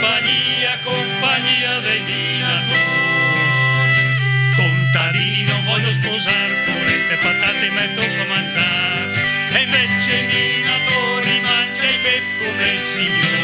compagnia dei minatori. Contadini non voglio sposare, polente e patate metto a mangiare, e invece i minatori mangia i beef come il signore.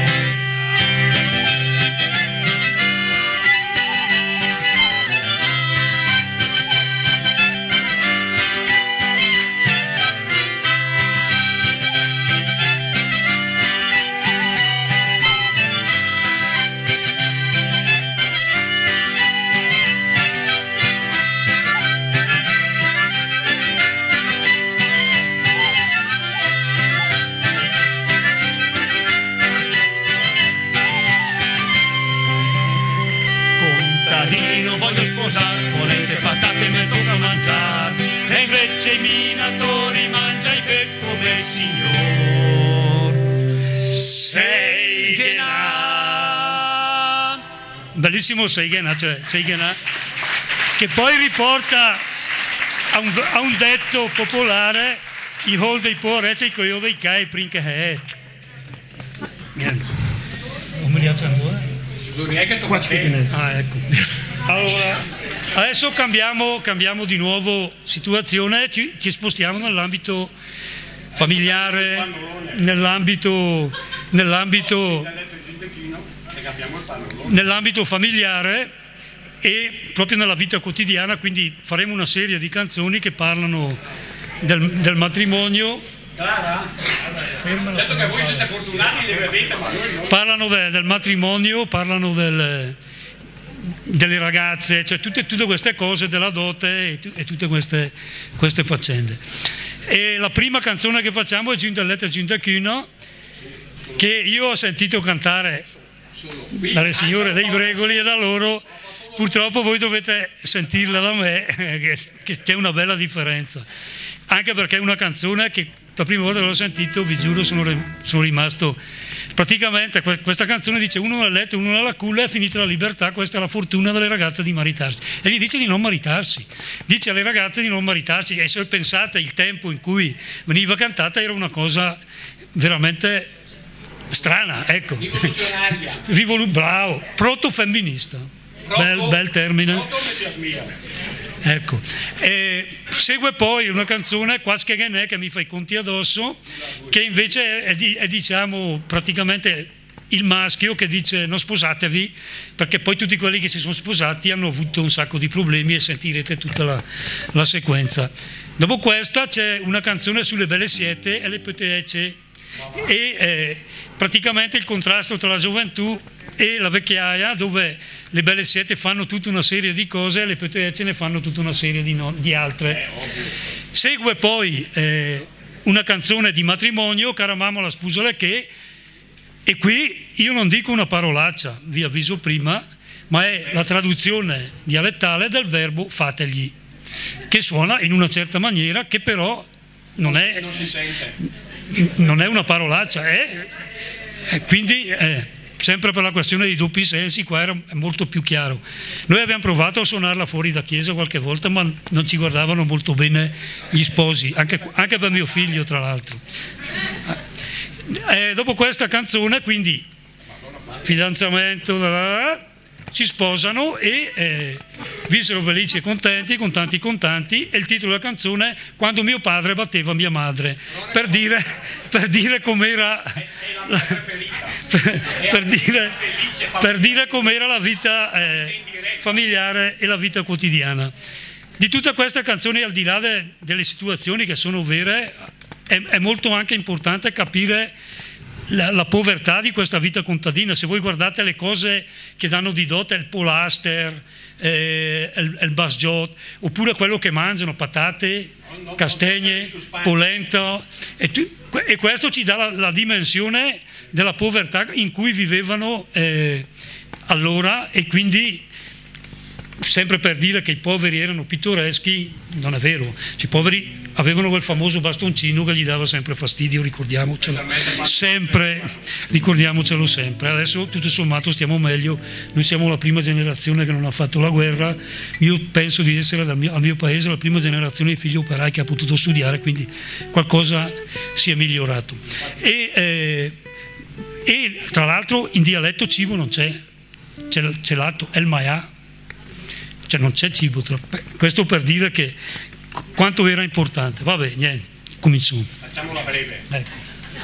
Non voglio sposare, polente e patate mi tocca mangiare, e invece i minatori mangia i beef come il signor Seigena. Bellissimo Seigena, cioè Seigena, che poi riporta a un detto popolare: i hol dei poreci, i coio dei cai, prinche è. Niente. Non mi piace ancora? Ah, ecco. Allora, adesso cambiamo di nuovo situazione, ci spostiamo nell'ambito familiare, nell'ambito familiare e proprio nella vita quotidiana, quindi faremo una serie di canzoni che parlano del matrimonio. Certo che voi siete fortunati, le vedete, ma noi no. Parlano del matrimonio, parlano delle ragazze, cioè tutte queste cose, della dote e tutte queste faccende. E la prima canzone che facciamo è Giunta Lette Giunta Chino, che io ho sentito cantare dalle signore dei Bregoli, e da loro purtroppo voi dovete sentirla da me, che c'è una bella differenza, anche perché è una canzone che la prima volta che l'ho sentito, vi giuro, sono rimasto. Praticamente questa canzone dice: uno nel letto, uno nella culla, è finita la libertà, questa è la fortuna delle ragazze di maritarsi. E gli dice di non maritarsi, dice alle ragazze di non maritarsi. E se pensate, il tempo in cui veniva cantata era una cosa veramente strana, ecco. Rivoluzionaria. Bravo, protofemminista, bel termine. Ecco, segue poi una canzone, Quas che ne che mi fa i conti addosso, che invece è diciamo praticamente il maschio che dice non sposatevi, perché poi tutti quelli che si sono sposati hanno avuto un sacco di problemi, e sentirete tutta la sequenza. Dopo questa c'è una canzone sulle belle siete e le petece, e praticamente il contrasto tra la gioventù e la vecchiaia, dove le belle siete fanno tutta una serie di cose e le petece ne fanno tutta una serie di altre. Segue poi una canzone di matrimonio, Cara mamma la sposa che, e qui io non dico una parolaccia, vi avviso prima, ma è la traduzione dialettale del verbo fategli, che suona in una certa maniera, che però non è una parolaccia, quindi sempre per la questione dei doppi sensi, qua è molto più chiaro. Noi abbiamo provato a suonarla fuori da chiesa qualche volta, ma non ci guardavano molto bene gli sposi, anche per mio figlio tra l'altro. Dopo questa canzone, quindi fidanzamento, si sposano e vissero felici e contenti, contanti, e il titolo della canzone è Quando mio padre batteva mia madre, per dire com'era per dire com'era la vita familiare e la vita quotidiana. Di tutte queste canzoni, al di là delle situazioni che sono vere, è molto anche importante capire la povertà di questa vita contadina. Se voi guardate le cose che danno di dote, il polaster, il basgiot, oppure quello che mangiano, patate, castagne, polenta, e questo ci dà la dimensione della povertà in cui vivevano allora. E quindi, sempre per dire che i poveri erano pittoreschi, non è vero. I poveri avevano quel famoso bastoncino che gli dava sempre fastidio, ricordiamocelo sempre. Adesso tutto sommato stiamo meglio, noi siamo la prima generazione che non ha fatto la guerra. Io penso di essere al mio paese la prima generazione di figli operai che ha potuto studiare, quindi qualcosa si è migliorato. E E tra l'altro in dialetto cibo non c'è l'altro, è il maià, cioè non c'è cibo. Questo per dire che quanto era importante. Vabbè, niente, cominciamo. Facciamola breve. Ecco.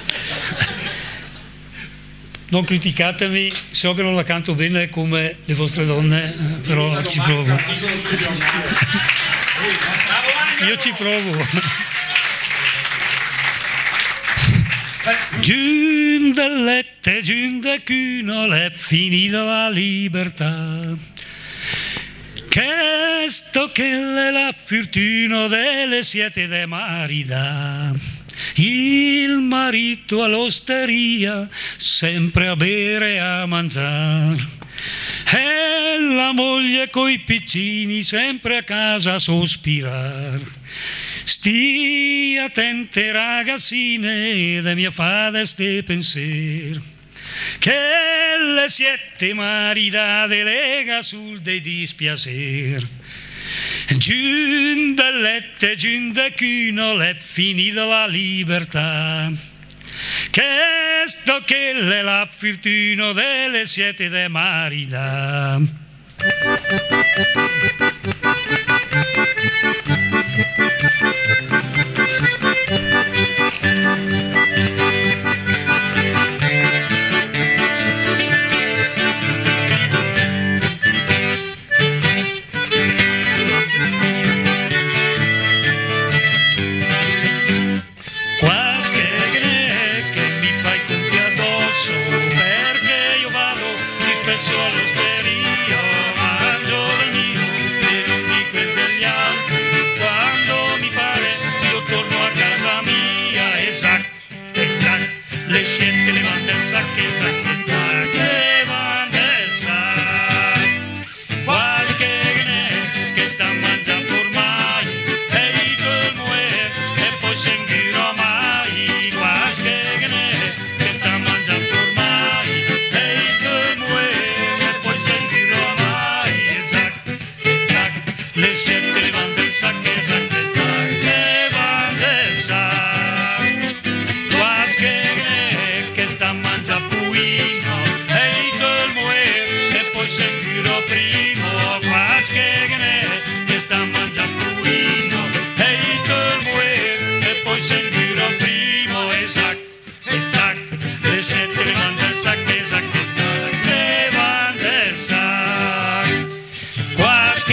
Non criticatemi, so che non la canto bene come le vostre donne, però ci provo. Io ci provo. Giunta lette, giunta cuno, è finita la libertà. Che sto che è la fortuna delle siete de marida. Il marito all'osteria, sempre a bere e a mangiare. E la moglie coi piccini, sempre a casa a sospirare. Stia attente ragazzine, da mia fada ste pensier, che le siete maridate lega sul dei dispiacer. Giunta lette, giunta cuno, è finita la libertà. Che sto che è la fortuna delle siete de marida. All'osteria mangio del mio e non di quel degli altri. Quando mi pare io torno a casa mia e zac e tac, le scelte levante il sac e zac e tac, levante il sac. Qualche gne che sta a mangiare formai e il muore e poi sentirò mai. Qualche gne che sta a mangiare formai e il muore le siete levante il sac e zac e tac, levante il sac. Qualche che sta a mangiare puino e il muore e poi sentirò primo. Qualche che sta a mangiare puino e il muore e poi sentirò primo. E zac e tac, le siete levante il sac e zac e tac, levante il sac. Qualche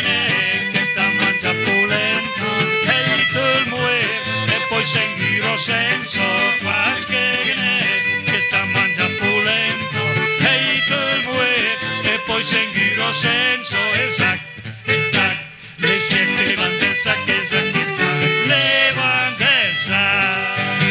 sentirò senso, qualche che sta a mangiare pulento e il muore e poi sentirò senso. E zac e tac, le siete levante il sac e zac e tac, levante il sac.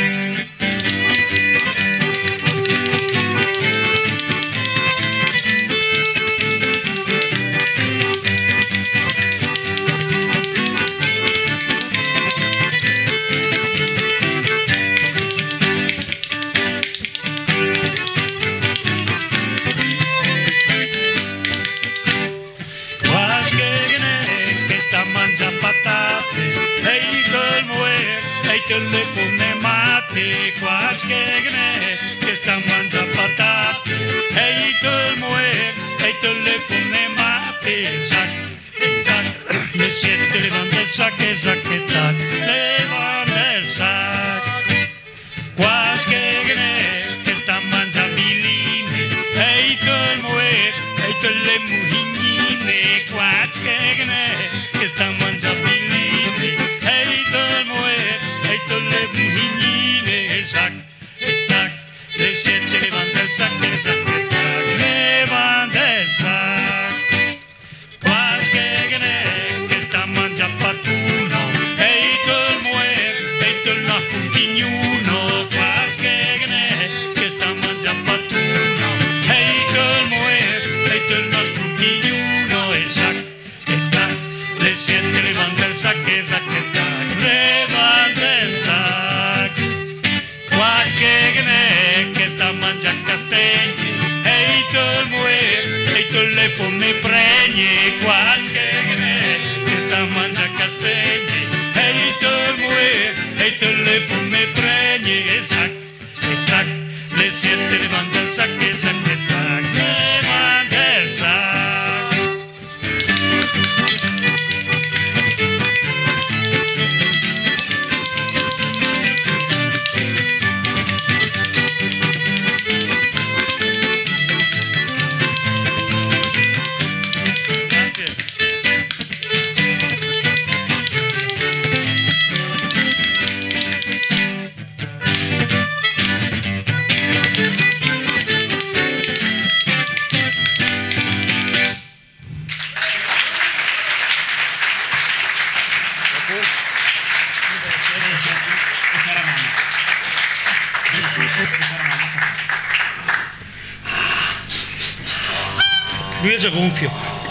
Telefone mate, qualche che sta a mangiare patate e il muore e il telefone mate, zac e tac, le siete levante il sac e zac e tac, levante il sac. Qualche che sta a mangiare biline e il muore e il muhignine, qualche che sta a mangiare biline e il muore e le muhignine, zac e tac, le siete levante il sac e zac e tac, levante il sac. Qualche che sta a mangiare patuno e il muore e il napuntignuno. Qualche che sta a mangiare patuno e il muore e il napuntignuno. E zac e tac, le siete levante il sac e zac e tac, levante il sac. Qualche che sta a mangiare castelli e il muore e il telefone pregne. Qualche che sta a mangiare castelli e il muore e il telefone pregne. E zac e tac, le le 7 levanta il sac e tac, levanta il sac. Lui è già gonfio.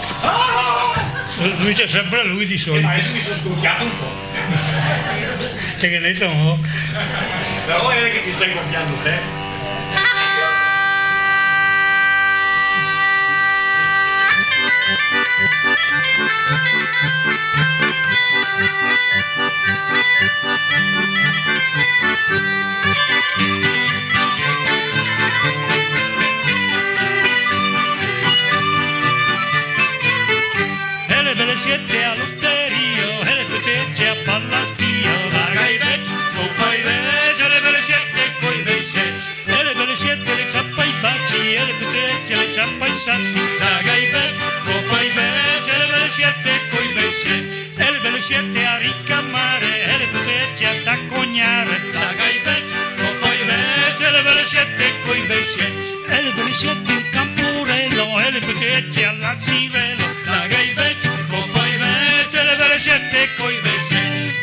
Lui c'è sempre lui di solito. Ma adesso mi sono sgonfiato un po'. Che ne detto no? Però è che ti stai gonfiando te. Belle siete all'osterio e le petecce a far la spia, ragai vecchi, coppa i vecchi, le belle siete coi besci, e le belle siete le ciappa i baci, e le petecce le ciappa i sassi, ragai vecchi, coppa i vecchi, le belle siete coi besci, e le belle siete a ricamare, e le petecce a taccognare, ragai vecchi, coppa i vecchi, le belle siete coi besci, e le belle siete in camporello, e le petecce alla cirello, ragai vecchi, le belle siete coi vestiti.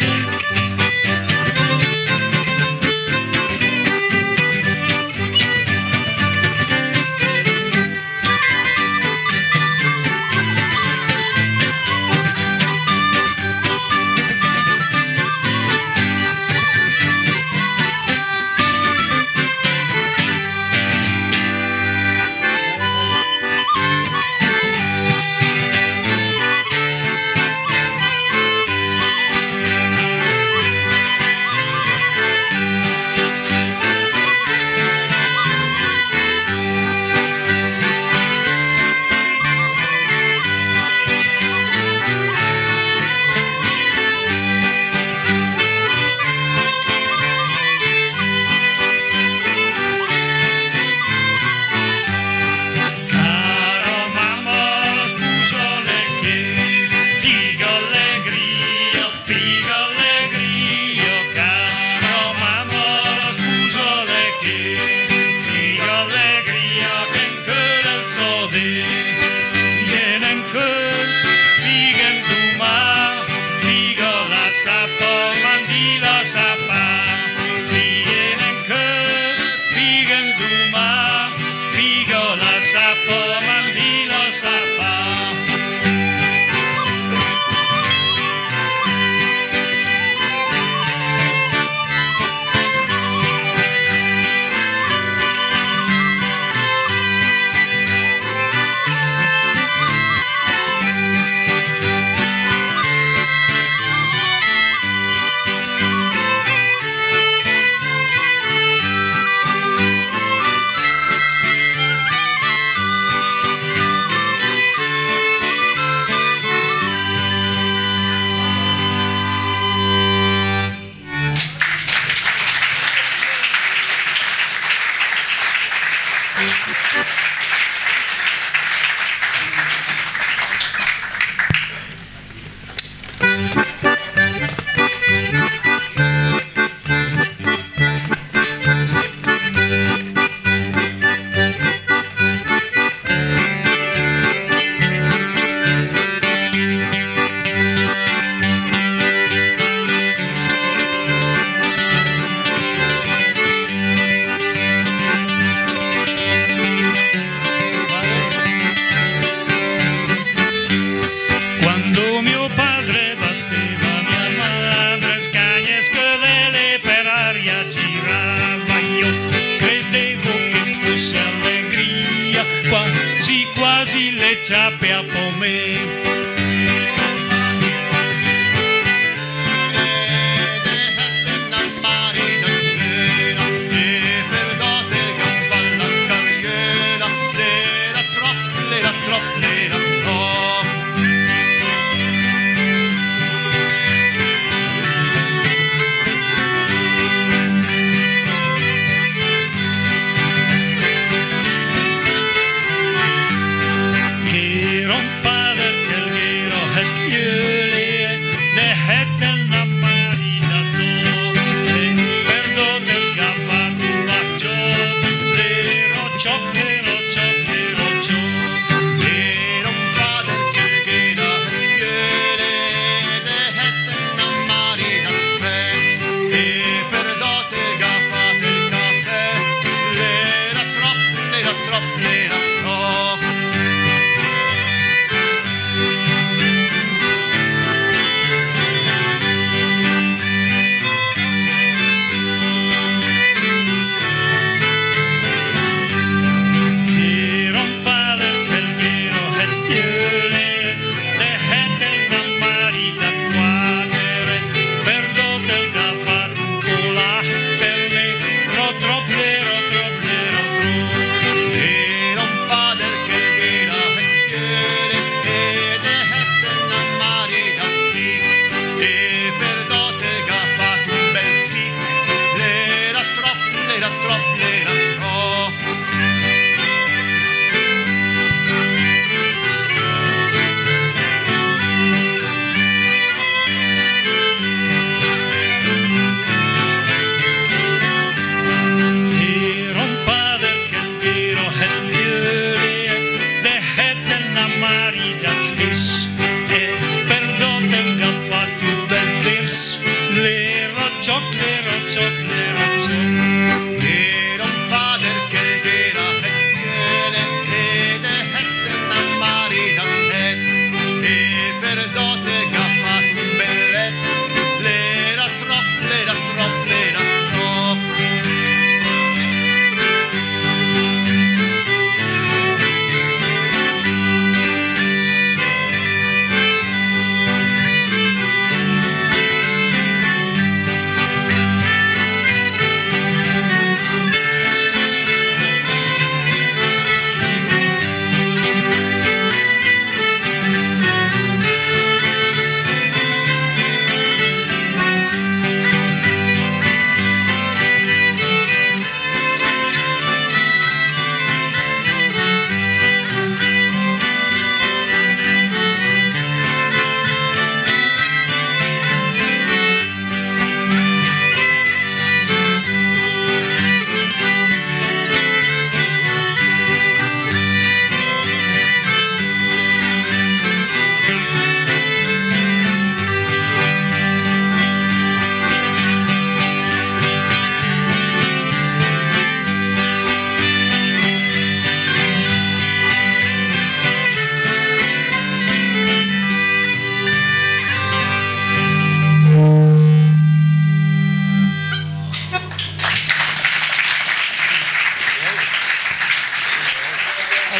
quasi le ciappe a pomè.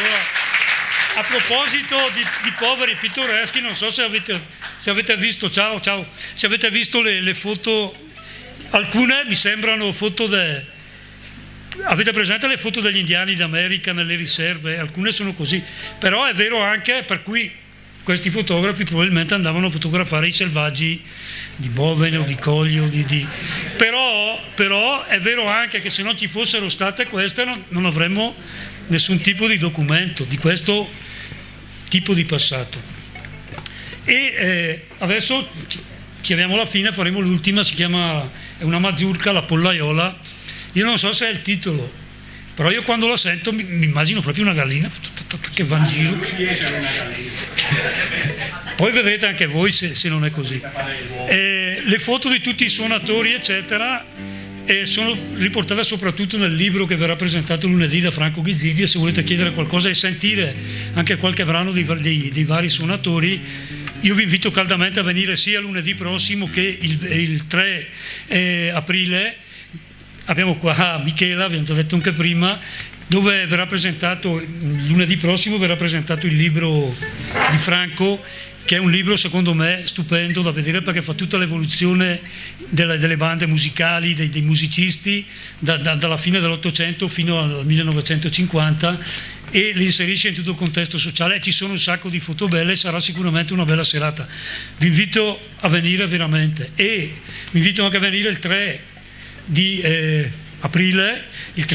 Allora, a proposito di poveri pittoreschi, non so se avete visto, se avete visto le foto, alcune mi sembrano foto avete presente le foto degli indiani d'America nelle riserve? Alcune sono così, però è vero anche per cui questi fotografi probabilmente andavano a fotografare i selvaggi di Bovene o di Colli però è vero anche che se non ci fossero state queste non avremmo nessun tipo di documento di questo tipo di passato. E adesso ci arriviamo alla fine, faremo l'ultima, è una mazurka, la pollaiola. Io non so se è il titolo, però io quando la sento mi immagino proprio una gallina che va in giro. Poi vedrete anche voi se non è così. Le foto di tutti i suonatori eccetera sono riportate soprattutto nel libro che verrà presentato lunedì da Franco Ghizzini, e se volete chiedere qualcosa e sentire anche qualche brano dei vari suonatori, io vi invito caldamente a venire sia lunedì prossimo che il 3 aprile. Abbiamo qua Michela, abbiamo già detto anche prima, dove verrà presentato, lunedì prossimo verrà presentato il libro di Franco, che è un libro secondo me stupendo da vedere, perché fa tutta l'evoluzione delle bande musicali, dei musicisti, dalla fine dell'Ottocento fino al 1950, e li inserisce in tutto il contesto sociale. Ci sono un sacco di foto belle, sarà sicuramente una bella serata. Vi invito a venire veramente, e vi invito anche a venire il 3 di aprile,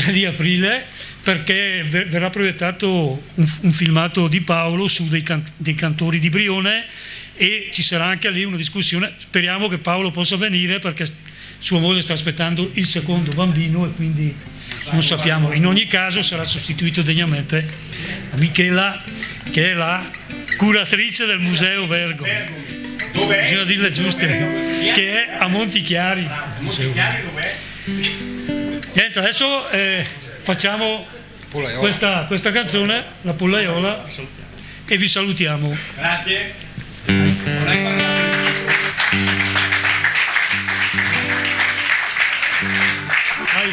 perché verrà proiettato un filmato di Paolo su dei cantori di Brione, e ci sarà anche lì una discussione. Speriamo che Paolo possa venire, perché sua moglie sta aspettando il secondo bambino e quindi non sappiamo. In ogni caso sarà sostituito degnamente da Michela, che è la curatrice del Museo Vergo. Dov'è? Bisogna dirle giuste, che è a Montichiari. Niente, adesso facciamo questa canzone, la pollaiola, e vi salutiamo. Grazie. Vai.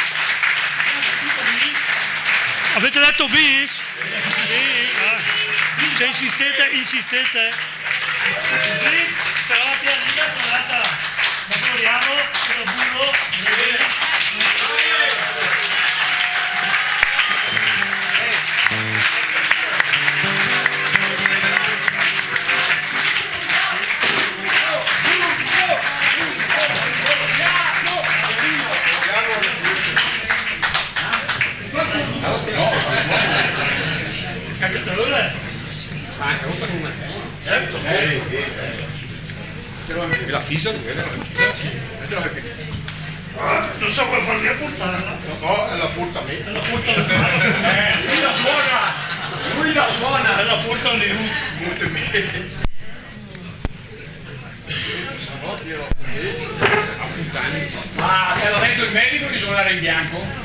Avete detto bis? Sì, Se insistete. Please, sarà la pianina trovata da Floriano, da Burro, la fisa? non so come farmi a portarla. No, la porta a me. La porta la Lui la suona! la porta alle roots. Molto bene. Ma te l'ha detto il medico di suonare in bianco?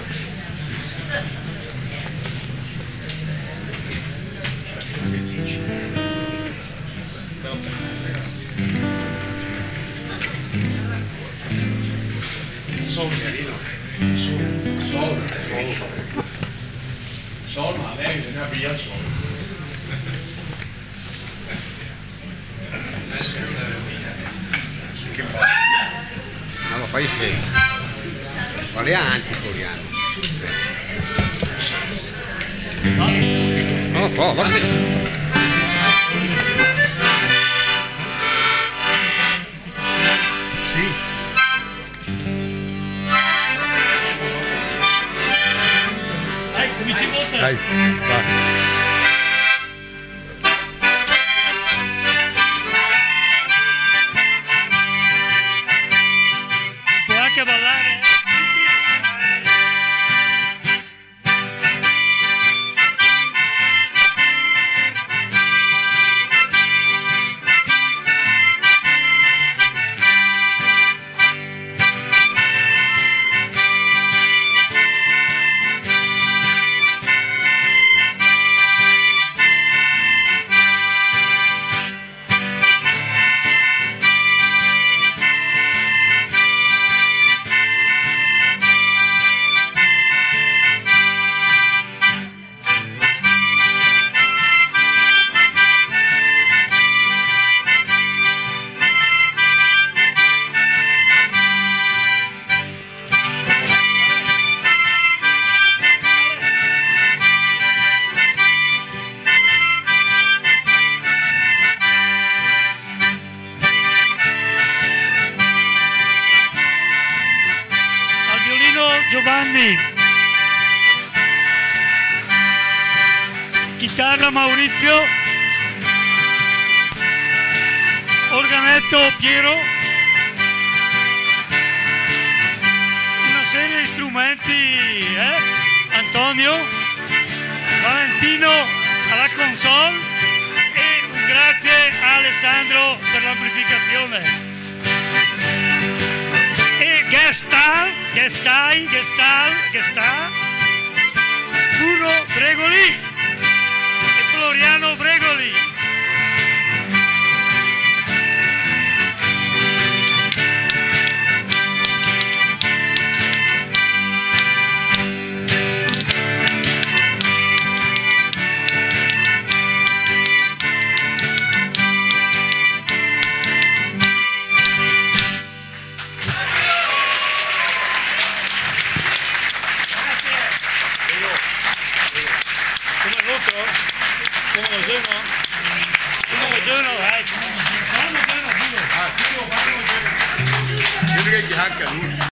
Sol, ma lei bisogna via il sol. Ma lo fai bene. Qual è anche Floriano? Non lo so, va bene. Sì. Dai, cominci con te. Dai, va. Può anche ballare. Giovanni, chitarra Maurizio, organetto Piero, una serie di strumenti Antonio, Valentino alla console e un grazie a Alessandro per l'amplificazione. E Gestal, Burro Bregoli e Floriano Bregoli. Io direi che anche a lui.